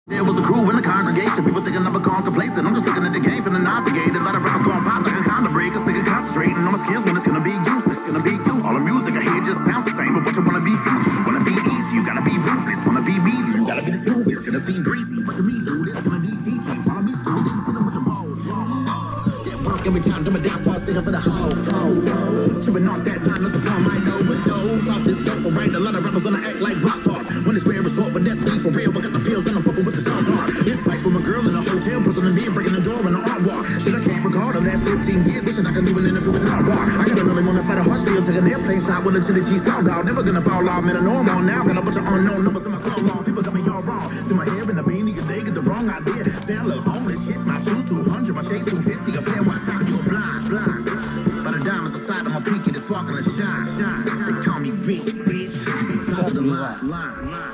There was a crew in the congregation, people thinking I'm a calm complacent. I'm just looking at the game from the navigated. A lot of rounds going pop like a condom breaker. Thinking concentrating on my skills when it's gonna be you. It's gonna be you. All the music I hear just sounds the same, but what you wanna be future? You wanna be easy, you gotta be ruthless. Wanna be mean, you gotta be the smooth. It's gonna seem breezy. What do me do? This gonna be teaching. Follow me through this, see them with the ball. Get work every time, do my down, so I sing up for the hoe. Tripping off that line, look upon my overdose. Off this dope, right? A lot of rappers gonna act like rock stars. When it's rare resort, but that's me for real. I got the pills and I'm fucking with the song car. This fight from a girl in a hotel, pushing the bed, breaking the door in the art walk. Shit, I can't recall the last 15 years, wishing I could leave an interview with an walk. I got a really wanna fight a horse deal, take an airplane shot with a chili cheese salt dog. Never gonna fall off, man, I know I'm on now. Got a bunch of unknown numbers in my call log. People got me all wrong. Do my hair in the beanie, cause they get the wrong idea. Sound like homeless shit, my shoes 200, my shades 250. A pair, watch out, you a blind. By the diamonds aside of my pinky, the sparkle and shine. They call me bitch. Top of the line.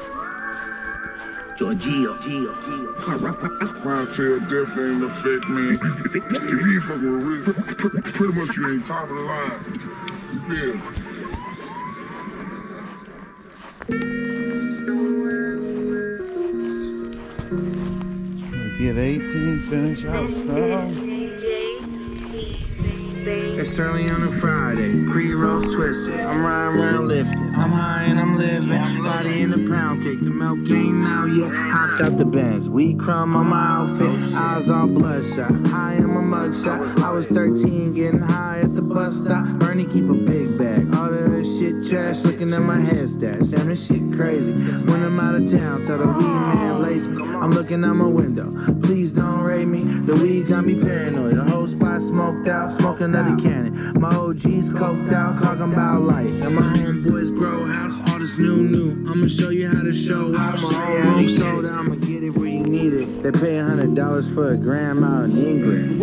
Georgia. Round tail definitely ain't affect me. If you ain't fucking with Rick, pretty much you ain't top of the line. You feel? Get 18, finish out strong. It's early on a Friday, pre-rolls twisted. I'm riding around lifted. I'm high and I'm living. Body in the pound cake, the milk ain't out yet. Hopped out the Benz, weed crumb on my outfit. Eyes all bloodshot, high in my mugshot. I was 13, getting high at the bus stop. Bernie keep a big bag, all the other shit trash. Looking at my head stash, damn this shit crazy. When I'm out of town, tell the weed man lace me. I'm looking out my window, please don't raid me. The weed got me paranoid, the whole spot smoked out, smoking another cannon. My OG's coked out, talking about life. And my homeboys grow house, all this new. I'ma show you how to show out. My whole room sold out, I'ma get it where you need it. They pay $100 for a gram out in England.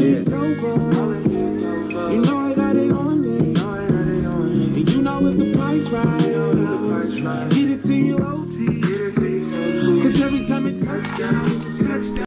You know I got it on me. And you know if the price right, get it to you OT. Cause every time it touch down,